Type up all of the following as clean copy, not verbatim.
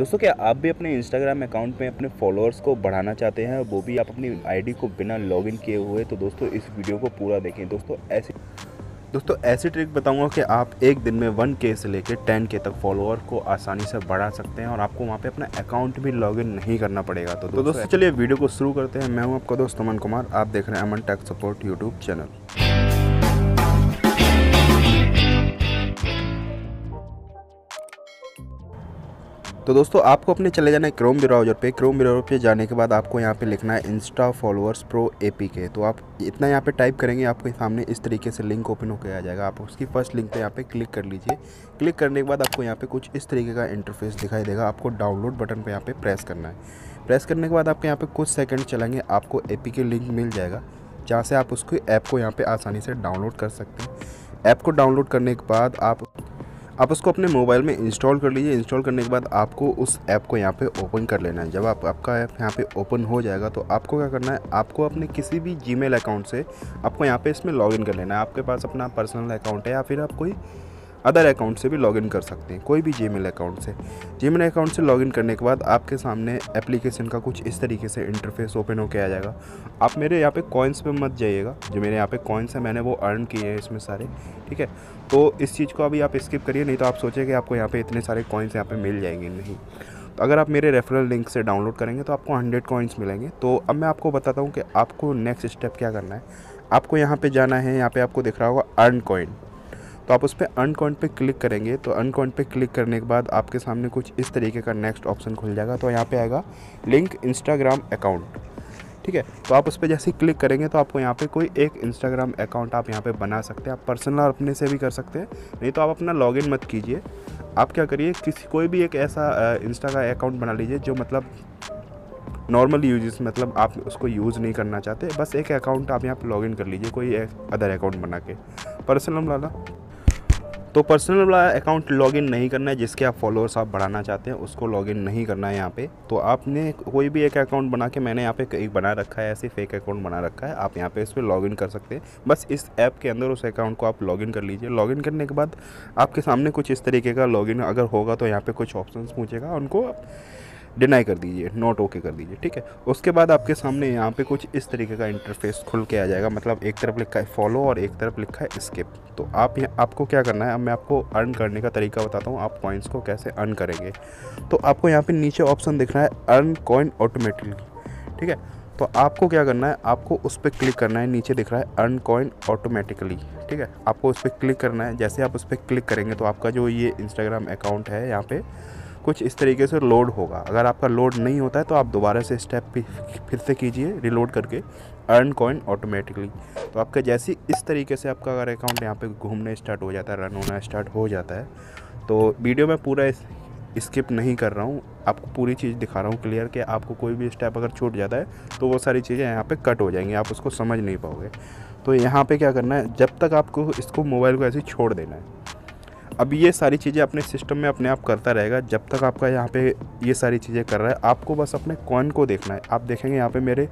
दोस्तों, क्या आप भी अपने इंस्टाग्राम अकाउंट में अपने फॉलोअर्स को बढ़ाना चाहते हैं, वो भी आप अपनी आईडी को बिना लॉगिन किए हुए? तो दोस्तों इस वीडियो को पूरा देखें। दोस्तों ऐसी ट्रिक बताऊंगा कि आप एक दिन में 1K से लेकर 10K तक फॉलोअर को आसानी से बढ़ा सकते हैं और आपको वहां पे अपना अकाउंट भी लॉगिन नहीं करना पड़ेगा। तो दोस्तों चलिए वीडियो को शुरू करते हैं। मैं हूं आपका दोस्त अमन कुमार, आप देख रहे हैं Aman tech support YouTube channel. तो दोस्तों आपको अपने चले जाना है क्रोम ब्राउज़र पे। क्रोम ब्राउज़र पे जाने के बाद आपको यहाँ पे लिखना है इंस्टा फॉलोअर्स प्रो APK। तो आप इतना यहाँ पे टाइप करेंगे, आपके सामने इस तरीके से लिंक ओपन होकर आ जाएगा। आप उसकी फर्स्ट लिंक पे यहाँ पे क्लिक कर लीजिए। क्लिक करने के बाद आपको यहाँ पे कुछ इस तरीके का इंटरफेस दिखाई देगा। आपको डाउनलोड बटन पर यहाँ पर प्रेस करना है। प्रेस करने के बाद आपके यहाँ पर कुछ सेकेंड चलेंगे, आपको APK लिंक मिल जाएगा, जहाँ से आप उसको ऐप को यहाँ पर आसानी से डाउनलोड कर सकते हैं। ऐप को डाउनलोड करने के बाद आप उसको अपने मोबाइल में इंस्टॉल कर लीजिए। इंस्टॉल करने के बाद आपको उस ऐप को यहाँ पे ओपन कर लेना है। जब आपका ऐप यहाँ पे ओपन हो जाएगा तो आपको क्या करना है, आपको अपने किसी भी जीमेल अकाउंट से आपको यहाँ पे इसमें लॉगिन कर लेना है। आपके पास अपना पर्सनल अकाउंट है या फिर आप कोई अदर अकाउंट से भी लॉगिन कर सकते हैं, कोई भी जीमेल अकाउंट से। जीमेल अकाउंट से लॉगिन करने के बाद आपके सामने एप्लीकेशन का कुछ इस तरीके से इंटरफेस ओपन होकर आ जाएगा। आप मेरे यहाँ पे कॉइन्स पे मत जाइएगा, जो मेरे यहाँ पे कॉइन्स है मैंने वो अर्न किए हैं इसमें सारे, ठीक है। तो इस चीज़ को अभी आप स्किप करिए, नहीं तो आप सोचें कि आपको यहाँ पे इतने सारे कॉइन्स यहाँ पे मिल जाएंगे। नहीं, तो अगर आप मेरे रेफरल लिंक से डाउनलोड करेंगे तो आपको 100 कॉइन्स मिलेंगे। तो अब मैं आपको बताता हूँ कि आपको नेक्स्ट स्टेप क्या करना है। आपको यहाँ पर जाना है, यहाँ पर आपको दिख रहा होगा अर्न कॉइन। तो आप उस पर अर्न कॉइन पे क्लिक करेंगे। तो अर्न कॉइन पे क्लिक करने के बाद आपके सामने कुछ इस तरीके का नेक्स्ट ऑप्शन खुल जाएगा। तो यहाँ पे आएगा लिंक इंस्टाग्राम अकाउंट, ठीक है। तो आप उस पर जैसे ही क्लिक करेंगे तो आपको यहाँ पे कोई एक इंस्टाग्राम अकाउंट आप यहाँ पे बना सकते हैं। आप पर्सनल अपने से भी कर सकते हैं, नहीं तो आप अपना लॉगिन मत कीजिए। आप क्या करिए, कोई भी एक ऐसा इंस्टा का अकाउंट बना लीजिए जो मतलब नॉर्मल यूजेस, मतलब आप उसको यूज़ नहीं करना चाहते, बस एक अकाउंट आप यहाँ पे लॉगिन कर लीजिए, कोई एक अदर अकाउंट बना के। पर्सनल वाला तो पर्सनल वाला अकाउंट लॉगिन नहीं करना है। जिसके आप फॉलोअर्स आप बढ़ाना चाहते हैं उसको लॉगिन नहीं करना है यहाँ पे। तो आपने कोई भी एक अकाउंट बना के, मैंने यहाँ पे एक बना रखा है, ऐसे फेक अकाउंट बना रखा है, आप यहाँ पे इस पर लॉगिन कर सकते हैं। बस इस ऐप के अंदर उस अकाउंट को आप लॉगिन कर लीजिए। लॉगिन करने के बाद आपके सामने कुछ इस तरीके का लॉगिन अगर होगा तो यहाँ पर कुछ ऑप्शन पूछेगा, उनको आप डिनाई कर दीजिए, नोट ओके कर दीजिए, ठीक है। उसके बाद आपके सामने यहाँ पे कुछ इस तरीके का इंटरफेस खुल के आ जाएगा। मतलब एक तरफ लिखा है फॉलो और एक तरफ लिखा है स्किप। तो आपको क्या करना है, अब मैं आपको अर्न करने का तरीका बताता हूँ, आप कॉइन्स को कैसे अर्न करेंगे। तो आपको यहाँ पे नीचे ऑप्शन दिख रहा है अर्न कॉइन ऑटोमेटिकली, ठीक है। तो आपको क्या करना है, आपको उस पर क्लिक करना है। नीचे दिख रहा है अर्न कॉइन ऑटोमेटिकली, ठीक है। आपको उस पर क्लिक करना है। जैसे आप उस पर क्लिक करेंगे तो आपका जो ये इंस्टाग्राम अकाउंट है यहाँ पे कुछ इस तरीके से लोड होगा। अगर आपका लोड नहीं होता है तो आप दोबारा से स्टेप फिर से कीजिए, रिलोड करके अर्न कॉइन ऑटोमेटिकली। तो आपका जैसे इस तरीके से आपका अगर अकाउंट यहाँ पे घूमने स्टार्ट हो जाता है, रन होना स्टार्ट हो जाता है, तो वीडियो में पूरा स्किप नहीं कर रहा हूँ, आपको पूरी चीज़ दिखा रहा हूँ क्लियर, कि आपको कोई भी स्टेप अगर छूट जाता है तो वो सारी चीज़ें यहाँ पे कट हो जाएंगी, आप उसको समझ नहीं पाओगे। तो यहाँ पे क्या करना है, जब तक आपको इसको मोबाइल को ऐसे ही छोड़ देना है। अब ये सारी चीज़ें अपने सिस्टम में अपने आप करता रहेगा जब तक आपका यहाँ पे ये सारी चीज़ें कर रहा है। आपको बस अपने कॉइन को देखना है। आप देखेंगे यहाँ पे मेरे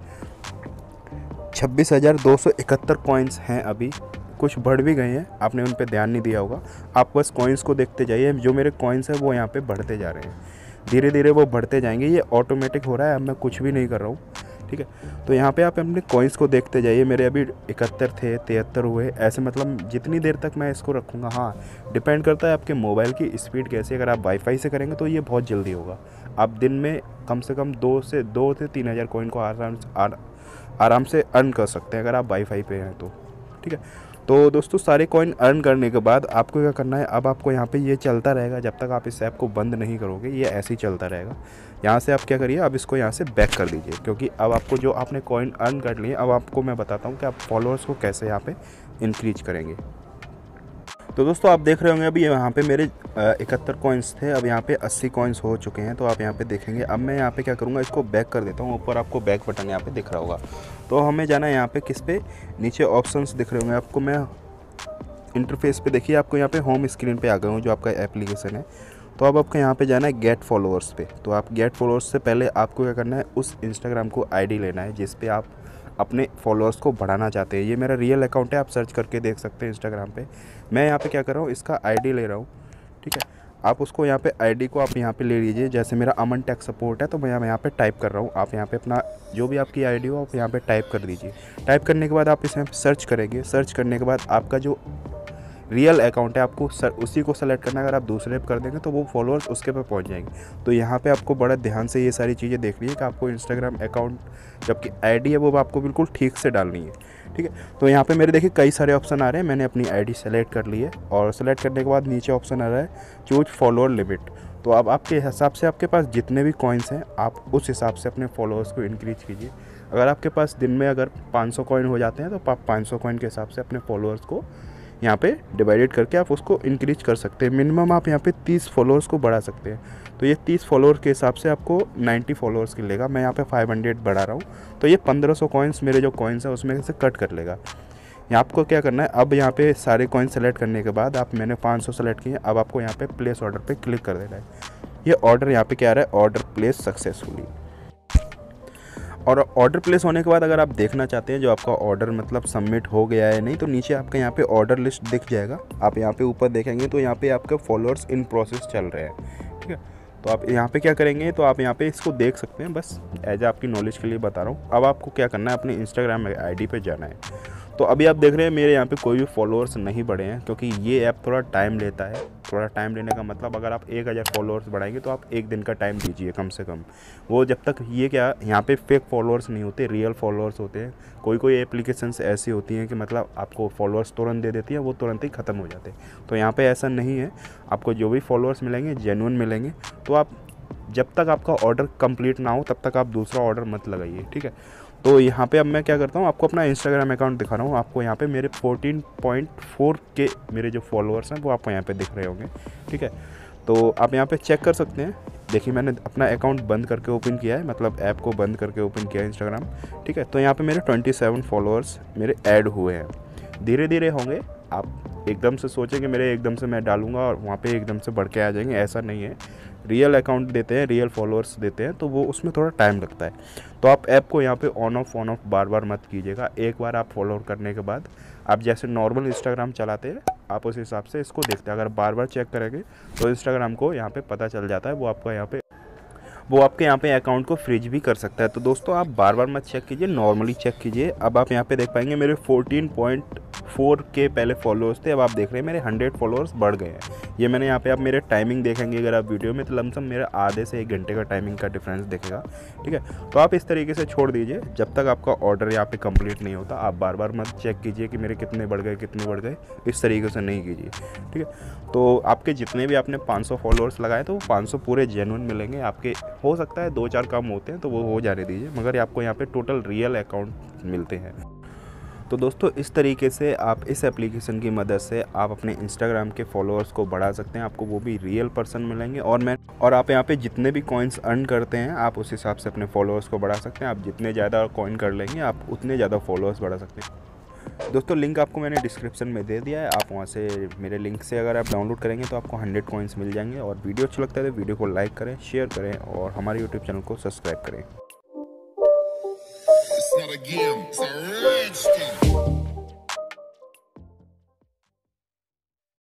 26,271 कॉइन्स हैं। अभी कुछ बढ़ भी गए हैं, आपने उन पे ध्यान नहीं दिया होगा। आप बस कॉइन्स को देखते जाइए, जो मेरे कॉइन्स हैं वो यहाँ पे बढ़ते जा रहे हैं, धीरे धीरे वो बढ़ते जाएंगे। ये ऑटोमेटिक हो रहा है, अब मैं कुछ भी नहीं कर रहा हूँ, ठीक है। तो यहाँ पे आप अपने कॉइन्स को देखते जाइए। मेरे अभी 71 थे, 73 हुए, ऐसे मतलब जितनी देर तक मैं इसको रखूँगा। हाँ, डिपेंड करता है आपके मोबाइल की स्पीड कैसी। अगर आप वाईफाई से करेंगे तो ये बहुत जल्दी होगा। आप दिन में कम से कम 2 से 3 हज़ार कॉइन को आराम से अर्न कर सकते हैं अगर आप वाईफाई पे हैं तो, ठीक है। तो दोस्तों सारे कॉइन अर्न करने के बाद आपको क्या करना है, अब आपको यहाँ पे ये चलता रहेगा जब तक आप इस ऐप को बंद नहीं करोगे, ये ऐसे ही चलता रहेगा। यहाँ से आप क्या करिए, अब इसको यहाँ से बैक कर दीजिए, क्योंकि अब आपको जो आपने कॉइन अर्न कर लिए, अब आपको मैं बताता हूँ कि आप फॉलोअर्स को कैसे यहाँ पे इंक्रीज करेंगे। तो दोस्तों आप देख रहे होंगे अभी यहाँ पे मेरे 71 कॉइन्स थे, अब यहाँ पे 80 कॉइन्स हो चुके हैं। तो आप यहाँ पे देखेंगे, अब मैं यहाँ पे क्या करूँगा, इसको बैक कर देता हूँ। ऊपर आपको बैक बटन यहाँ पे दिख रहा होगा। तो हमें जाना है यहाँ पे किस पे, नीचे ऑप्शंस दिख रहे होंगे आपको। मैं इंटरफेस पे देखिए, आपको यहाँ पे होम स्क्रीन पे आ गए हूँ, जो आपका एप्लीकेशन है। तो अब आपको यहाँ पे जाना है गेट फॉलोअर्स पे। तो आप गेट फॉलोअर्स से पहले आपको क्या करना है, उस इंस्टाग्राम को आईडी लेना है जिस पे आप अपने फॉलोअर्स को बढ़ाना चाहते हैं। ये मेरा रियल अकाउंट है, आप सर्च करके देख सकते हैं इंस्टाग्राम पे। मैं यहाँ पे क्या कर रहा हूँ, इसका आईडी ले रहा हूँ, ठीक है। आप उसको यहाँ पे आईडी को आप यहाँ पे ले लीजिए। जैसे मेरा अमन टेक सपोर्ट है तो मैं यहाँ पे टाइप कर रहा हूँ। आप यहाँ पे अपना जो भी आपकी आईडी हो आप यहाँ पे टाइप कर दीजिए। टाइप करने के बाद आप इसे सर्च करेंगे। सर्च करने के बाद आपका जो रियल अकाउंट है आपको उसी को सेलेक्ट करना है। अगर आप दूसरे पे कर देंगे तो वो फॉलोअर्स उसके पे पहुंच जाएंगे। तो यहाँ पे आपको बड़ा ध्यान से ये सारी चीज़ें देखनी है कि आपको इंस्टाग्राम अकाउंट जबकि आईडी है वो आपको बिल्कुल ठीक से डालनी है, ठीक है। तो यहाँ पे मेरे देखिए कई सारे ऑप्शन आ रहे हैं। मैंने अपनी आईडी सेलेक्ट कर ली है और सेलेक्ट करने के बाद नीचे ऑप्शन आ रहा है चूज फॉलोअर लिमिट। तो अब आपके हिसाब से आपके पास जितने भी कॉइन्स हैं आप उस हिसाब से अपने फॉलोअर्स को इंक्रीज कीजिए। अगर आपके पास दिन में अगर 500 कॉइन हो जाते हैं तो आप 500 कॉइन के हिसाब से अपने फॉलोअर्स को यहाँ पे डिवाइडेड करके आप उसको इंक्रीज कर सकते हैं। मिनिमम आप यहाँ पे 30 फॉलोअर्स को बढ़ा सकते हैं। तो ये 30 फॉलोअर के हिसाब से आपको 90 फॉलोअर्स की लेगा। मैं यहाँ पे 500 बढ़ा रहा हूँ तो ये 1500 कॉइन्स मेरे जो कॉइन्स हैं उसमें से कट कर लेगा। यहाँ आपको क्या करना है, अब यहाँ पे सारे कॉइन सेलेक्ट करने के बाद मैंने 500 सेलेक्ट किए। अब आपको यहाँ पे प्लेस ऑर्डर पे क्लिक कर देना है। ये ऑर्डर यहाँ पे क्या आ रहा है, ऑर्डर प्लेस सक्सेसफुली। और ऑर्डर प्लेस होने के बाद अगर आप देखना चाहते हैं जो आपका ऑर्डर मतलब सबमिट हो गया है नहीं, तो नीचे आपका यहाँ पे ऑर्डर लिस्ट दिख जाएगा। आप यहाँ पे ऊपर देखेंगे तो यहाँ पे आपके फॉलोअर्स इन प्रोसेस चल रहे हैं, ठीक है। तो आप यहाँ पे क्या करेंगे, तो आप यहाँ पे इसको देख सकते हैं, बस एज आपकी नॉलेज के लिए बता रहा हूँ। अब आपको क्या करना है, अपने इंस्टाग्राम आईडी पे जाना है। तो अभी आप देख रहे हैं मेरे यहाँ पे कोई भी फॉलोअर्स नहीं बढ़े हैं क्योंकि ये ऐप थोड़ा टाइम लेता है। थोड़ा टाइम लेने का मतलब अगर आप 1000 फॉलोअर्स बढ़ाएंगे तो आप एक दिन का टाइम दीजिए कम से कम। वो जब तक ये क्या यहाँ पे फेक फॉलोअर्स नहीं होते, रियल फॉलोअर्स होते हैं। कोई एप्लीकेशंस ऐसी होती हैं कि मतलब आपको फॉलोअर्स तुरंत दे देती है, वो तुरंत ही ख़त्म हो जाते हैं। तो यहाँ पर ऐसा नहीं है, आपको जो भी फॉलोअर्स मिलेंगे जेन्युइन मिलेंगे। तो आप जब तक आपका ऑर्डर कंप्लीट ना हो तब तक आप दूसरा ऑर्डर मत लगाइए, ठीक है। तो यहाँ पे अब मैं क्या करता हूँ, आपको अपना इंस्टाग्राम अकाउंट दिखा रहा हूँ। आपको यहाँ पे मेरे 14.4 के मेरे जो फॉलोअर्स हैं वो आपको यहाँ पे दिख रहे होंगे, ठीक है। तो आप यहाँ पे चेक कर सकते हैं। देखिए मैंने अपना अकाउंट बंद करके ओपन किया है, मतलब ऐप को बंद करके ओपन किया है इंस्टाग्राम, ठीक है। तो यहाँ पे मेरे 27 फॉलोअर्स मेरे ऐड हुए हैं। धीरे धीरे होंगे। आप एकदम से सोचेंगे मेरे एकदम से मैं डालूंगा और वहाँ पे एकदम से बढ़ के आ जाएंगे, ऐसा नहीं है। रियल अकाउंट देते हैं, रियल फॉलोअर्स देते हैं, तो वो उसमें थोड़ा टाइम लगता है। तो आप ऐप को यहाँ पे ऑन ऑफ बार बार मत कीजिएगा। एक बार आप फॉलो करने के बाद आप जैसे नॉर्मल इंस्टाग्राम चलाते हैं आप उस हिसाब से इसको देखते हैं। अगर बार बार चेक करेंगे तो इंस्टाग्राम को यहाँ पे पता चल जाता है, वो आपके यहाँ पे अकाउंट को फ्रीज भी कर सकता है। तो दोस्तों आप बार बार मत चेक कीजिए, नॉर्मली चेक कीजिए। अब आप यहाँ पे देख पाएंगे मेरे 14.4 के पहले फॉलोअर्स थे, अब आप देख रहे हैं मेरे 100 फॉलोअर्स बढ़ गए हैं। ये मैंने यहाँ पे आप मेरे टाइमिंग देखेंगे अगर आप वीडियो में, तो लमसम मेरा आधे से 1 घंटे का टाइमिंग का डिफरेंस दिखेगा, ठीक है। तो आप इस तरीके से छोड़ दीजिए। जब तक आपका ऑर्डर यहाँ पे कंप्लीट नहीं होता आप बार बार मत चेक कीजिए कि मेरे कितने बढ़ गए, इस तरीके से नहीं कीजिए, ठीक है। तो आपके जितने भी आपने 500 फॉलोअर्स लगाए तो वो 500 पूरे जेन्युइन मिलेंगे आपके। हो सकता है 2-4 कम होते हैं तो वो हो जाने दीजिए, मगर आपको यहाँ पे टोटल रियल अकाउंट मिलते हैं। तो दोस्तों इस तरीके से आप इस एप्लीकेशन की मदद से आप अपने इंस्टाग्राम के फॉलोअर्स को बढ़ा सकते हैं। आपको वो भी रियल पर्सन मिलेंगे और आप यहाँ पे जितने भी कॉइन्स अर्न करते हैं आप उस हिसाब से अपने फॉलोअर्स को बढ़ा सकते हैं। आप जितने ज़्यादा कॉइन कर लेंगे आप उतने ज़्यादा फॉलोअर्स बढ़ा सकते हैं। दोस्तों लिंक आपको मैंने डिस्क्रिप्शन में दे दिया है, आप वहाँ से मेरे लिंक से अगर आप डाउनलोड करेंगे तो आपको 100 कॉइन्स मिल जाएंगे। और वीडियो अच्छा लगता है तो वीडियो को लाइक करें, शेयर करें और हमारे यूट्यूब चैनल को सब्सक्राइब करें। It's not a game, it's a rich thing.